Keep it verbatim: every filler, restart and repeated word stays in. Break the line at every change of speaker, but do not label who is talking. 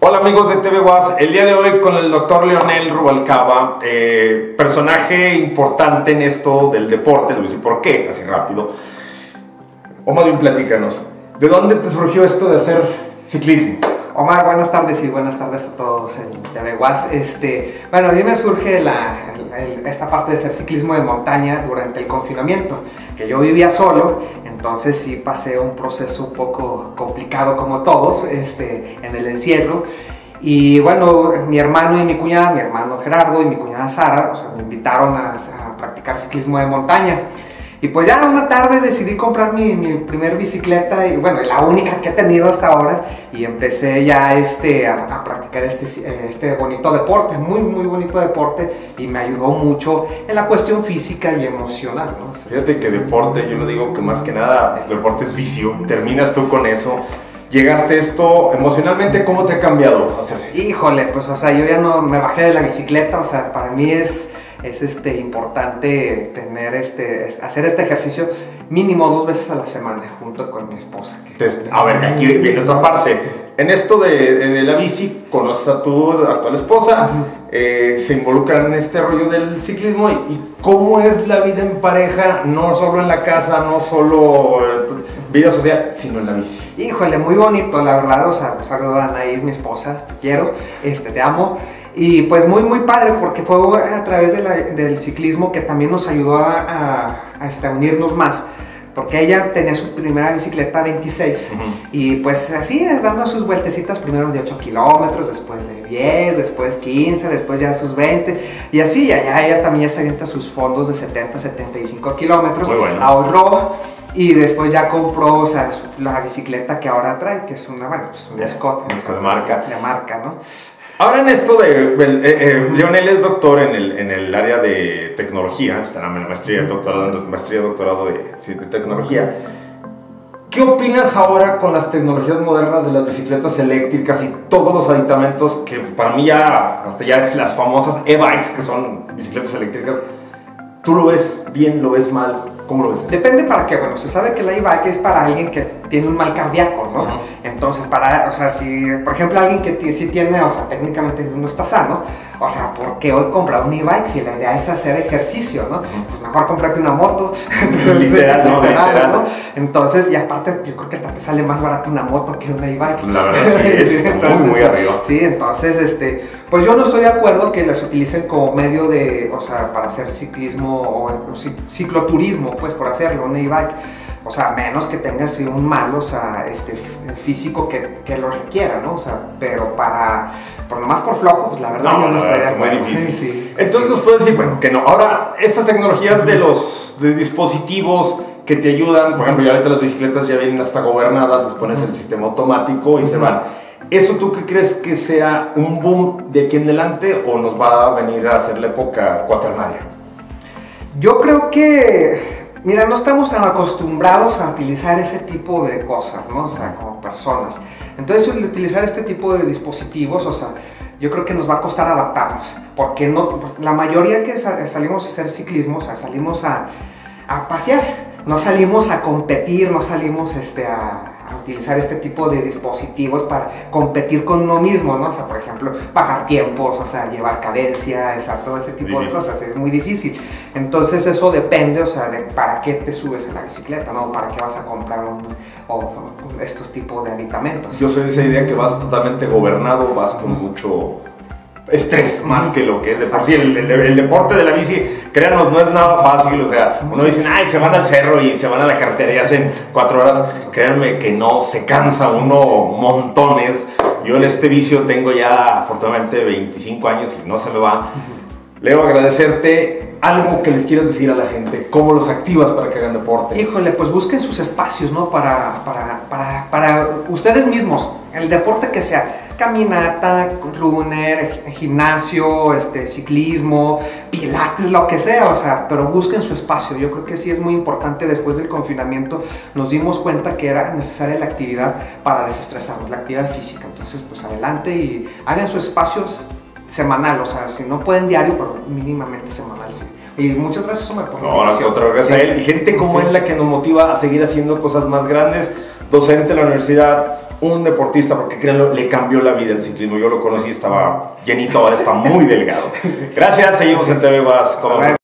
Hola amigos de T V Guas, el día de hoy con el doctor Leonel Rubalcaba, eh, personaje importante en esto del deporte. Le voy a decir por qué, así rápido. Omar, bien platícanos, ¿de dónde te surgió esto de hacer ciclismo?
Omar, buenas tardes y buenas tardes a todos en T V Guas. Este, bueno, a mí me surge la, la, esta parte de hacer ciclismo de montaña durante el confinamiento, que yo vivía solo, entonces sí pasé un proceso un poco complicado como todos, este, en el encierro. Y bueno, mi hermano y mi cuñada, mi hermano Gerardo y mi cuñada Sara, o sea, me invitaron a, a practicar ciclismo de montaña. Y pues ya una tarde decidí comprar mi, mi primer bicicleta, y bueno, la única que he tenido hasta ahora, y empecé ya este, a, a practicar este, este bonito deporte, muy muy bonito deporte, y me ayudó mucho en la cuestión física y emocional, ¿no?
Fíjate que deporte, yo lo digo que más que nada, deporte es vicio, terminas tú con eso. Llegaste a esto emocionalmente, ¿cómo te ha cambiado hacer?
Híjole, pues o sea, yo ya no me bajé de la bicicleta, o sea, para mí es... es este, importante tener este, hacer este ejercicio mínimo dos veces a la semana junto con mi esposa.
Que... A ver, aquí viene otra parte. En esto de, de la bici, conoces a tu actual esposa, uh-huh. eh, se involucran en este rollo del ciclismo. ¿Y, y cómo es la vida en pareja? No solo en la casa, no solo eh, vida social, sino en la bici.
Híjole, muy bonito, la verdad. O sea, saludo a Anaís, mi esposa, te quiero, este, te amo. Y pues muy muy padre, porque fue a través de la, del ciclismo que también nos ayudó a, a, a este, unirnos más, porque ella tenía su primera bicicleta veintiséis, uh-huh. y pues así dando sus vueltecitas, primero de ocho kilómetros, después de diez, después quince, después ya sus veinte, y así ya, ya ella también ya se avienta sus fondos de setenta, setenta y cinco kilómetros, ahorró. Y después ya compró, o sea, la bicicleta que ahora trae, que es una, bueno, pues una Scott,
o sea, de marca.
De marca, ¿no?
Ahora en esto de, eh, eh, Leonel es doctor en el, en el área de tecnología, está en la maestría, doctorado, maestría, doctorado de, sí, de tecnología. ¿Qué opinas ahora con las tecnologías modernas de las bicicletas eléctricas y todos los aditamentos que para mí ya, hasta ya es las famosas e-bikes, que son bicicletas eléctricas? ¿Tú lo ves bien, lo ves mal? ¿Cómo lo ves?
Depende para qué. Bueno, se sabe que la e-bike es para alguien que tiene un mal cardíaco, ¿no? Uh-huh. Entonces, para, o sea, si, por ejemplo, alguien que sí tiene, o sea, técnicamente no está sano, o sea, ¿por qué hoy comprar un e-bike si la idea es hacer ejercicio, ¿no? Uh-huh. Pues mejor cómprate una moto. Entonces,
literal, no, literal, literal.
¿no? Entonces, y aparte, yo creo que hasta te sale más barato una moto que una e-bike.
La verdad sí, es sí, entonces, muy, muy arriba.
Sí, entonces, este, pues yo no estoy de acuerdo que las utilicen como medio de, o sea, para hacer ciclismo o cicloturismo, pues, por hacerlo, una e-bike. O sea, menos que tengas un mal, o sea, este, físico que, que lo requiera, ¿no? O sea, pero para, por nomás por flojo, pues la verdad no, yo no estoy de acuerdo.
Muy difícil.
Sí, sí,
Entonces sí. Nos puedes decir, bueno, que no. Ahora, estas tecnologías de los de dispositivos que te ayudan, por ejemplo, ya ahorita las bicicletas ya vienen hasta gobernadas, les pones uh-huh. el sistema automático y uh-huh. se van. ¿Eso tú qué crees que sea un boom de aquí en adelante o nos va a venir a hacer la época cuaternaria?
Yo creo que... Mira, no estamos tan acostumbrados a utilizar ese tipo de cosas, ¿no? O sea, como personas. Entonces, utilizar este tipo de dispositivos, o sea, yo creo que nos va a costar adaptarnos. Porque no, la mayoría que salimos a hacer ciclismo, o sea, salimos a, a pasear. No salimos a competir, no salimos este, a, a utilizar este tipo de dispositivos para competir con uno mismo, ¿no? O sea, por ejemplo, bajar tiempos, o sea, llevar cadencia, o sea, todo ese tipo difícil. de cosas, es muy difícil. Entonces eso depende, o sea, de para qué te subes en la bicicleta, ¿no? Para qué vas a comprar un, o, o estos tipos de aditamentos.
Yo soy de esa idea que vas totalmente gobernado, vas con mucho... estrés más que lo que es de por sí. El, el, el deporte de la bici, créanos, no es nada fácil. O sea, uno dice, ay, se van al cerro y se van a la carretera y hacen cuatro horas. Créanme que no, se cansa uno montones. Yo en este vicio tengo ya afortunadamente veinticinco años y no se me va. Leo, agradecerte. Algo que les quieras decir a la gente, ¿cómo los activas para que hagan deporte?
Híjole, pues busquen sus espacios, ¿no? Para, para, para, para ustedes mismos, el deporte que sea. Caminata, runner, gimnasio, este, ciclismo, pilates, lo que sea, o sea, pero busquen su espacio. Yo creo que sí es muy importante. Después del confinamiento nos dimos cuenta que era necesaria la actividad para desestresarnos, la actividad física. Entonces, pues adelante y hagan sus espacios semanal, o sea, si no pueden diario, pero mínimamente semanal, sí. Y muchas gracias, Omar, por la
invitación. No, otra vez a él. Y gente como
sí.
él la que nos motiva a seguir haciendo cosas más grandes, docente de la universidad, un deportista, porque créanlo, le cambió la vida el ciclismo. Yo lo conocí, estaba llenito, ahora está muy delgado. Gracias, seguimos en T V Guas.